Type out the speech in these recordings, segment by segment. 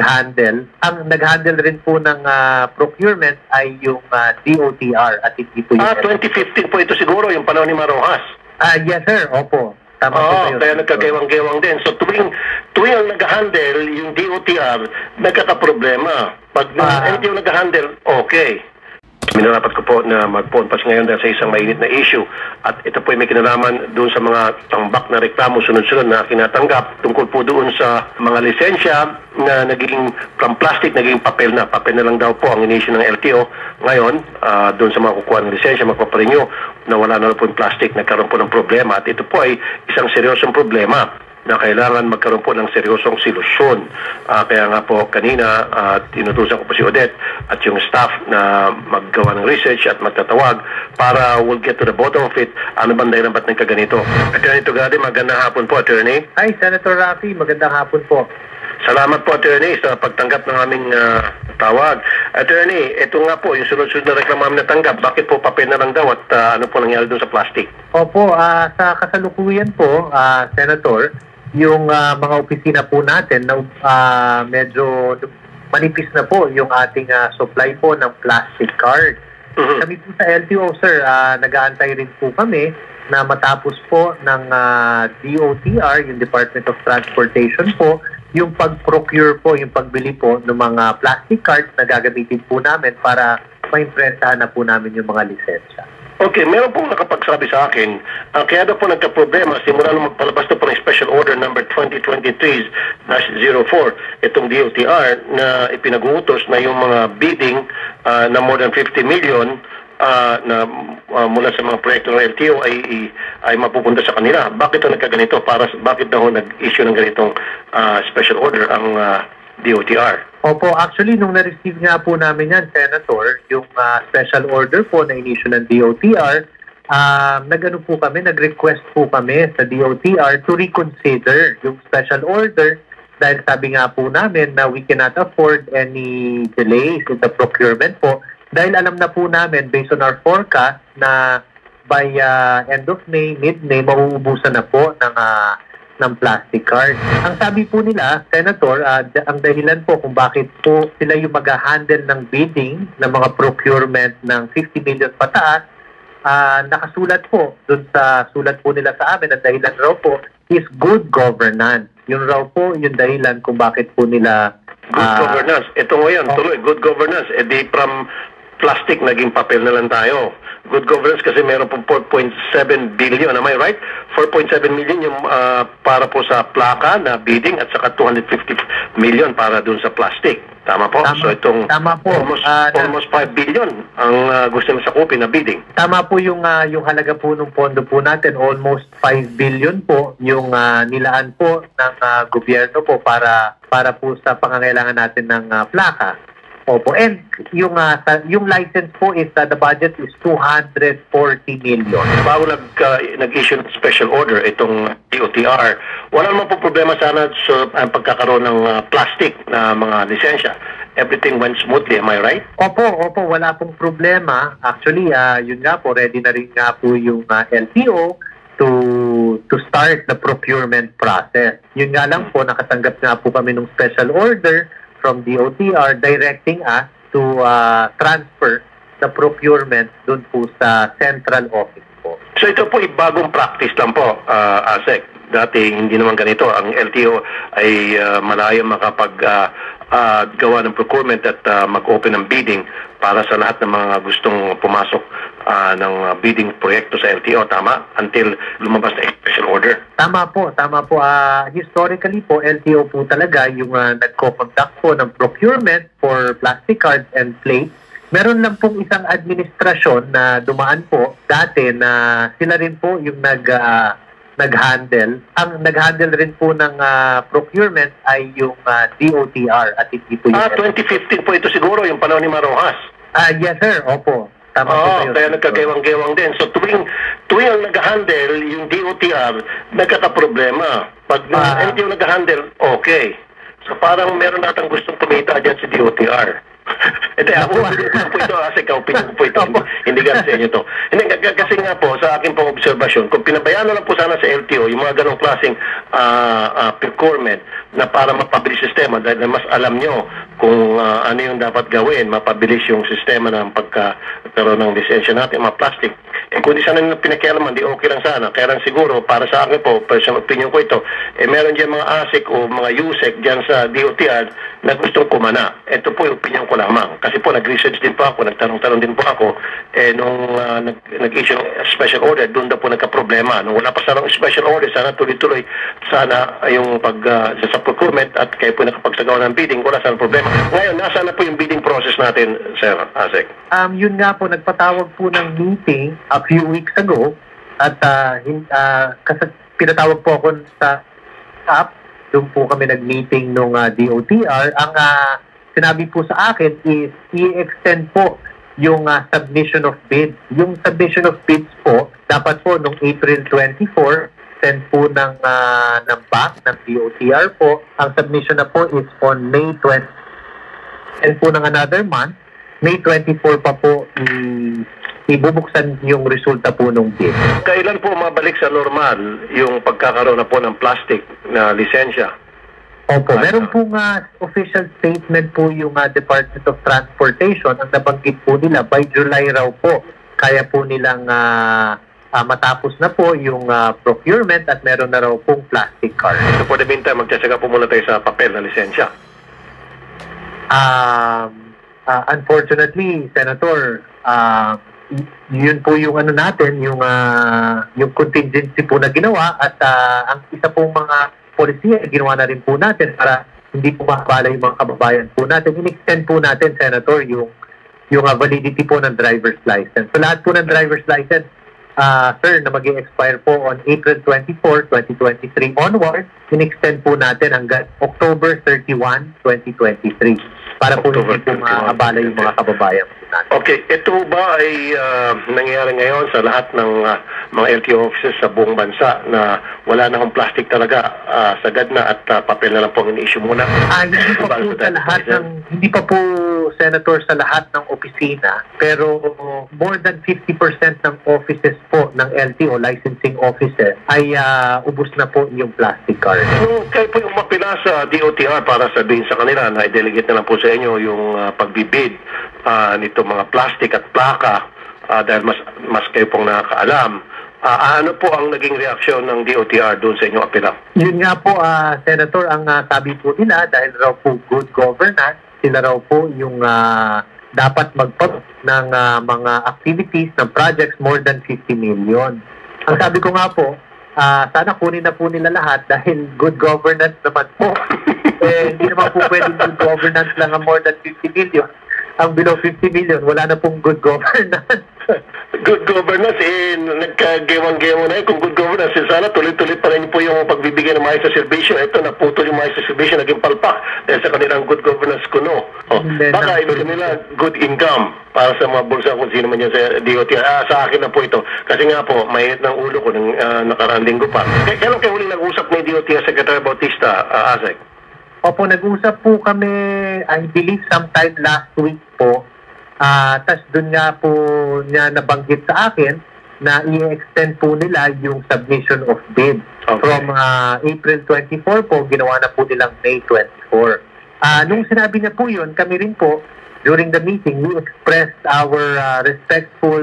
nag-handle. Ang nag-handle rin po ng procurement ay yung DOTR at hindi po yung 2015 po ito siguro, yung panahon ni Marojas. Yes sir, opo. Tama po kayo. Kaya nagkagewang-gewang din. So tuwing ang nag-handle, yung DOTR, nagkakaproblema. Pag hindi yung nag-handle, okay. Minarapat ko po na mag-phone pass ngayon dahil sa isang mainit na issue. At ito po ay may kinalaman doon sa mga tambak na reklamo sunod-sunod na kinatanggap tungkol po doon sa mga lisensya na naging from plastic, naging papel na. Papel na lang daw po ang inisyu ng LTO. Ngayon, doon sa mga kukuha ng lisensya, magpaparenew na wala na po yung plastic, nagkaroon po ng problema. At ito po ay isang seryosong problema na kailangan magkaroon po ng seryosong solusyon. Kaya nga po kanina tinutusan ko po si Odette at yung staff na maggawa ng research at magtatawag para we'll get to the bottom of it. Ano bang dahilan ba't nagkaganito? Attorney Tugade, magandang hapon po, Attorney. Hi, Senator Rafi. Magandang hapon po. Salamat po, Attorney, sa pagtanggap ng aming tawag. Attorney, ito nga po, yung sunod-sunod na reklamo namin natanggap, bakit po papel na lang daw at ano po nangyari doon sa plastic? Opo, sa kasalukuyan po, Senator, yung mga opisina po natin na medyo manipis na po yung ating supply po ng plastic card. Kami po sa LTO, sir, nag-aantay rin po kami na matapos po ng DOTR, yung Department of Transportation po, yung pag-procure po, yung pagbili po ng mga plastic cards na gagamitin po namin para ma-imprentahan na po namin yung mga lisensya. Okay, meron pong nakapagsabi sa akin, kaya daw po nagka-problema simula nung magpalabas na po ng Special Order number 2023-04, itong DOTR na ipinag-uutos na yung mga bidding na more than 50 million na mula sa mga proyekto ng LTO ay mapupunta sa kanila. Bakit ito nagkaganito? Bakit daw nag-issue ng ganitong special order ang DOTR? Opo, actually, nung na-receive nga po namin yan, Senator, yung special order po na inisyu ng DOTR, nag-request po kami sa DOTR to reconsider yung special order dahil sabi nga po namin na we cannot afford any delays in the procurement po dahil alam na po namin based on our forecast na by end of May, mid-May, mauubusan na po ng plastic card. Ang sabi po nila, Senator, ang dahilan po kung bakit po sila yung mag-handle ng bidding ng mga procurement ng 50 million pataas, nakasulat po dun sa sulat po nila sa amin, ang dahilan raw po is good governance. Yun raw po yung dahilan kung bakit po nila... Good governance. Ito ngayon, tuloy, good governance. Di from plastic, naging papel na lang tayo. Good governance kasi meron po 4.7 billion. Am I right? 4.7 million yung para po sa plaka na bidding at saka 250 million para dun sa plastic. Tama po? Tama, so itong tama po. Almost 5 billion ang gusto mo sakupin na bidding. Tama po yung halaga po ng pondo po natin. Almost 5 billion po yung nilaan po ng gobyerno po para po sa pangangailangan natin ng plaka. Opo. And yung license po is the budget is 240 million. Bago nag-issue ng special order itong DOTR, wala naman po problema sana sa pagkakaroon ng plastic na mga lisensya. Everything went smoothly, am I right? Opo, wala pong problema. Actually, yun nga po, ready na rin nga po yung LTO to start the procurement process. Yun nga lang po, nakatanggap nga po kami ng special order from DOTR directing us to transfer the procurement dun po sa central office po. So ito po bagong practice lang po, ASEC. Dati hindi naman ganito. Ang LTO ay malayo gawa ng procurement at mag-open ng bidding para sa lahat ng mga gustong pumasok ng bidding proyekto sa LTO, tama? Until lumabas na special order. Tama po. Historically po, LTO po talaga yung nagko-conduct po ng procurement for plastic cards and plates. Meron lang pong isang administrasyon na dumaan po dati na sila rin po yung nag-handle. Ang nag-handle rin po ng procurement ay yung DOTR at hindi po yung... 2015 po ito siguro, yung panahon ni Marojas. Yes sir, opo. Tama po kayo. Kaya nagkagewang-gewang din. So tuwing ang nag-handle, yung DOTR, nagkakaproblema. Pag hindi yung nag-handle, okay. So parang meron natang gustong kumita dyan si DOTR. Ito, opinion po ito, opinion po ito, hindi galing sa inyo to. Hindi, kasi nga po, sa aking pong obserbasyon, kung pinabayaan na lang po sana sa LTO, yung mga ganong klaseng procurement na para mapabilis sistema, dahil mas alam nyo kung ano yung dapat gawin, mapabilis yung sistema ng pagkakaroon ng lisensya natin, mga plastic. Kung di sana nila pinakialaman, di okay lang sana. Kaya lang siguro, para sa akin po, personal opinion ko ito, meron dyan mga ASIC o mga USEC dyan sa DOTR na gustong kumana. Ito po yung opinion ko lamang. Kasi po, nag-research din po ako, nagtanong-tanong din po ako, nung nag-issue ng special order, doon na po nagka-problema. Nung wala pa sana ng special order, sana tuloy-tuloy sana yung sa procurement at kayo po nakapagsagawa ng bidding, wala sana problema. Ngayon, nasa na po yung bidding process natin, Sir ASEC? Yun nga po, nagpatawag po ng meeting a few weeks ago at kasi pinatawag po ako sa app, doon po kami nag-meeting nung DOTR. Ang sinabi po sa akin is i-extend po yung submission of bids. Yung submission of bids po, dapat po nung April 24, send po ng bank, ng DOTR po. Ang submission na po is on May 20. And po ng another month, May 24 pa po ibubuksan yung resulta po nung bid. Kailan po mabalik sa normal yung pagkakaroon na po ng plastic na lisensya? Opo, meron pong official statement po yung Department of Transportation. Ang nabanggit po nila, by July raw po, kaya po nilang matapos na po yung procurement at meron na raw pong plastic card. So for the meantime, magtsatsaga po muna tayo sa papel na lisensya. Unfortunately, Senator, yun po yung ano natin, yung contingency po na ginawa at ang isa pong mga polisiya ginawa na rin po natin para hindi po makabala yung mga kababayan po natin. In-extend po natin, Senator, yung validity po ng driver's license. So lahat po ng driver's license, sir, na mag-expire po on April 24, 2023 onward, in-extend po natin hanggang October 31, 2023 para po hindi po maabala yung mga kababayan po natin. Okay, ito ba ay nangyayari ngayon sa lahat ng mga LTO offices sa buong bansa na wala na akong plastic talaga, sagad na at papel na lang po ang in-issue muna? Hindi pa po, Senator, sa lahat ng opisina, pero more than 50% ng offices po ng LTO, licensing offices, ay ubos na po yung plastic card. So, kayo po yung mapila sa DOTR para sabihin sa kanila na i-delegate na lang po sa inyo yung pagbibid nito mga plastic at plaka dahil mas kayo pong nakakaalam. Ano po ang naging reaksyon ng DOTR doon sa inyong apela? Yun nga po, Senator, ang sabi po nila dahil raw po good governance, sila raw po yung dapat magpag ng mga activities ng projects more than 50 million. Ang sabi ko nga po, sana kunin na po nila lahat dahil good governance naman po. Hindi naman po pwedeng good governance lang ang more than 50 million. Ang below 50 million, wala na pong good governance. Good governance, nagkagewang-gewang na kung good governance, sana tuloy-tuloy pa rin po yung pagbibigay ng maayos na serbisyo. Ito, naputol yung maayos na serbisyo, naging palpak dahil sa kanilang good governance kuno. Baka ibigay nila good income para sa mga bulsa kung sino man yan sa DOTR. Sa akin na po ito. Kasi nga po, mahirap ng ulo ko ng nakaraang linggo pa. Kailan kayo huling nag-usap ni DOTR Secretary Bautista, ASEC? Opo, nag-usap po kami, I believe sometime last week po. Tapos doon nga po niya nabanggit sa akin na i-extend po nila yung submission of bid. Okay. From April 24 po, ginawa na po nilang May 24. Nung sinabi niya po yun, kami rin po, during the meeting, we expressed our respectful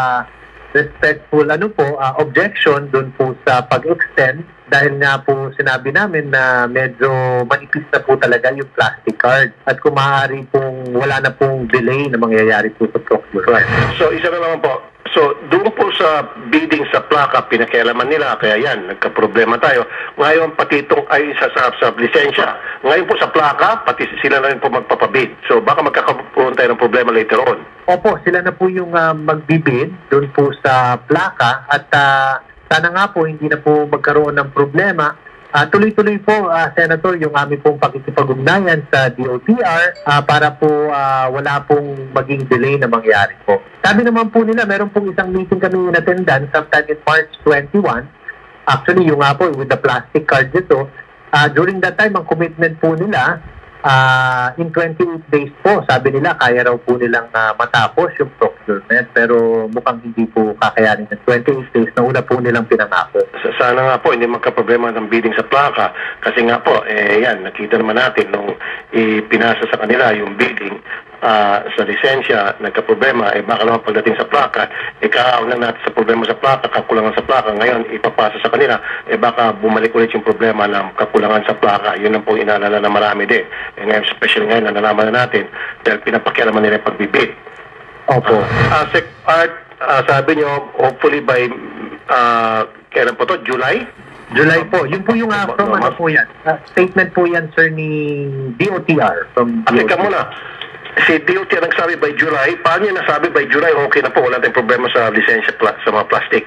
objection doon po sa pag-extend dahil nga po sinabi namin na medyo manipis na po talaga yung plastic card at kung maaari pong wala na pong delay na mangyayari po sa procurement. So isa na naman po, so doon po sa bidding sa plaka, pinakialaman nila, kaya yan, nagka-problema tayo. Ngayon pati itong ay sa lisensya. Ngayon po sa plaka, pati sila na rin po magpapabid. So baka magkakaroon tayo ng problema later on. Opo, sila na po yung magbibid doon po sa plaka at sana nga po hindi na po magkaroon ng problema. Tuloy-tuloy po, Senator, yung aming pong pakikipag-ugnayan sa DOTR para po wala pong maging delay na mangyari po. Sabi naman po nila, meron pong isang meeting kami in attendance sometime in March 21. Actually, yung nga po, with the plastic card dito, during that time, ang commitment po nila In 28 days po, sabi nila, kaya raw po nilang matapos yung procurement, pero mukhang hindi po kakayanin ng 28 days na una po nilang pinangako. Sana nga po hindi magka-problema ng bidding sa plaka kasi nga po, yan, nakita naman natin nung ipinasa sa kanila yung bidding sa lisensya, nagka-problema, baka naman pagdating sa plaka, kaaon lang natin sa problema sa plaka, kakulangan sa plaka, ngayon ipapasa sa kanila, baka bumalik ulit yung problema ng kakulangan sa plaka. Yun ang pong inaalala na marami din. Ngayon, special ngayon, nalalaman na natin dahil pinapakialaman nila yung pagbibid. Opo. Sec Art, sabi nyo, hopefully by, kailan po to? July? July po. Yun po yung from ano po yan. Statement po yan, sir, ni DOTR. From Teka muna. Si DOTR nagsabi by July. Paano niya nasabi by July? Okay na po. Wala tayong problema sa lisensya sa mga plastic.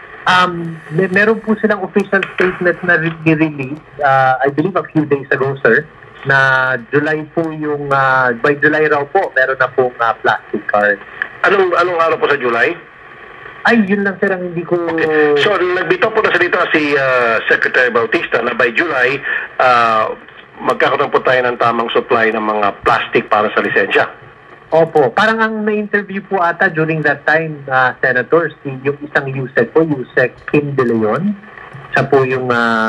Meron po silang official statement na release, I believe a few days ago, sir, na July po yung, by July raw po, meron na pong plastic card. Anong araw po sa July? Ay, yun lang, sir, ang hindi ko... Okay. So, nagbitaw po na salita si Secretary Bautista na by July, magkakaroon po tayo ng tamang supply ng mga plastic para sa lisensya. Opo. Parang ang na-interview po ata during that time, Senators, yung isang USEC po, USEC Kim De Leon. Siya po yung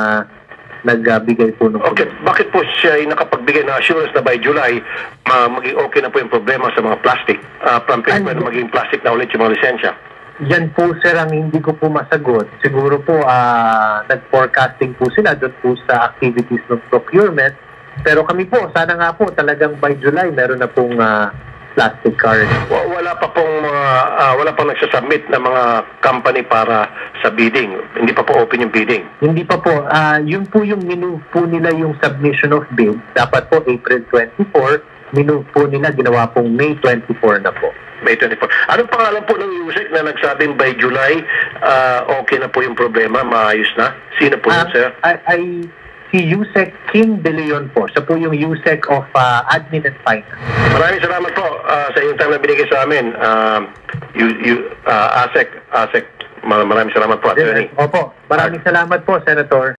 nagbigay po ng... Okay. Bakit po siya ay nakapagbigay ng assurance na by July, maging okay na po yung problema sa mga plastic? From na maging plastic na ulit yung mga lisensya? Yan po, sir, ang hindi ko po masagot. Siguro po, nag-forecasting po sila doon po sa activities ng procurement. Pero kami po, sana nga po, talagang by July, meron na pong plastic card. Wala pang nagsasubmit na mga company para sa bidding. Hindi pa po open yung bidding. Hindi pa po. Yun po yung minove po nila yung submission of bid. Dapat po April 24. Minove po nila, ginawa pong May 24 na po. May 24. Anong pangalan po ng USEC na nagsabing by July, okay na po yung problema, maayos na? Sino po yun, sir? Si USEC Kim De Leon po. Siya po yung USEC of Admin and Finance. Maraming salamat po sa iyong time na binigay sa amin. ASEC, maraming salamat po, Attorney. Opo. Maraming salamat po, Senator.